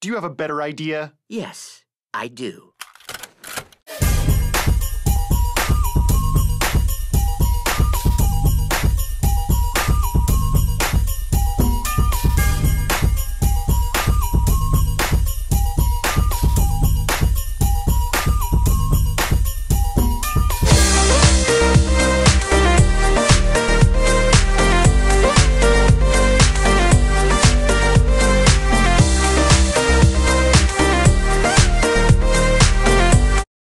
Do you have a better idea? Yes, I do.